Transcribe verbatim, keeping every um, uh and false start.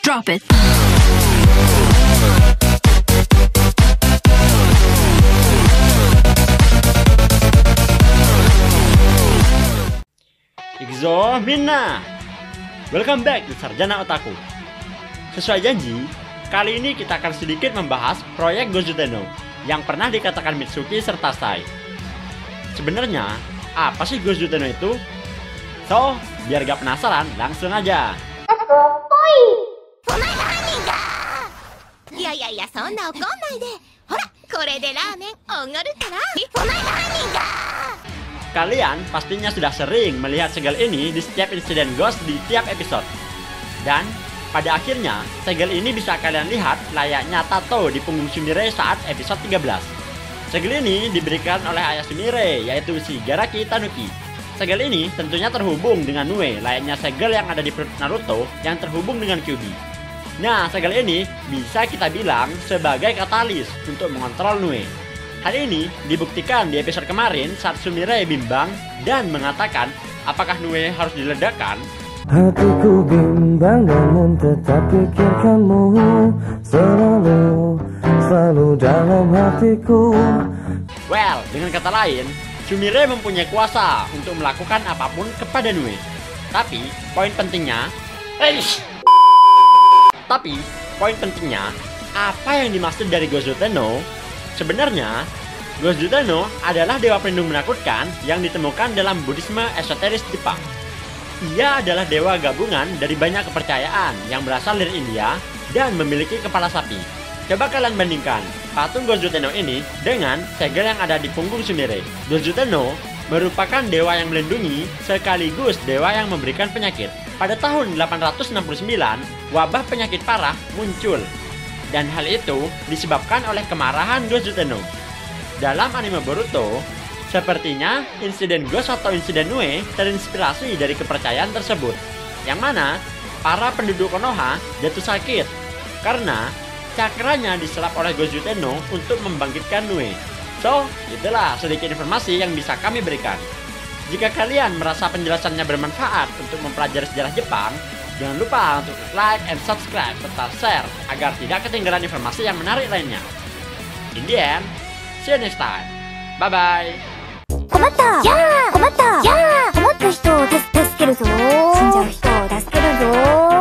Drop it. Ikzo Minna, welcome back to Sarjana Otaku. Sesuai janji, kali ini kita akan sedikit membahas proyek Gozuteno yang pernah dikatakan Mitsuki serta Sai. Sebenarnya, apa sih Gozuteno itu? So, biar gak penasaran, langsung aja. Kalian pastinya sudah sering melihat segel ini di setiap insiden ghost di tiap episode. Dan pada akhirnya, segel ini bisa kalian lihat layaknya tato di punggung Sumire saat episode tiga belas. Segel ini diberikan oleh ayah Sumire, yaitu Shigaraki Tanuki. Segel ini tentunya terhubung dengan Nue, layaknya segel yang ada di perut Naruto yang terhubung dengan Kyuubi. Nah, segel ini bisa kita bilang sebagai katalis untuk mengontrol Nue. Hal ini dibuktikan di episode kemarin saat Sumire bimbang dan mengatakan apakah Nue harus diledakkan. Hatiku bimbang namun tetap pikirkanmu selalu, selalu dalam hatiku. Well, dengan kata lain, Sumire mempunyai kuasa untuk melakukan apapun kepada Nue. Tapi, poin pentingnya Eish! Tapi, poin pentingnya apa yang dimaksud dari Gozuteno? Sebenarnya, Gozuteno adalah dewa pelindung menakutkan yang ditemukan dalam Buddhisme esoteris Jepang. Ia adalah dewa gabungan dari banyak kepercayaan yang berasal dari India dan memiliki kepala sapi. Coba kalian bandingkan patung Gozuteno ini dengan segel yang ada di punggung Sumire. Gozuteno merupakan dewa yang melindungi sekaligus dewa yang memberikan penyakit. Pada tahun delapan ratus enam puluh sembilan, wabah penyakit parah muncul. Dan hal itu disebabkan oleh kemarahan Gozuteno. Dalam anime Boruto, sepertinya insiden Ghost atau insiden Nue terinspirasi dari kepercayaan tersebut. Yang mana para penduduk Konoha jatuh sakit karena cakranya diselap oleh Gozuteno untuk membangkitkan Nue. So, itulah sedikit informasi yang bisa kami berikan. Jika kalian merasa penjelasannya bermanfaat untuk mempelajari sejarah Jepang, jangan lupa untuk like and subscribe serta share agar tidak ketinggalan informasi yang menarik lainnya. In the end, see you next time. Bye bye. 困ったやー困ったやー困った人を助けるぞ死んじゃう人を助けるぞ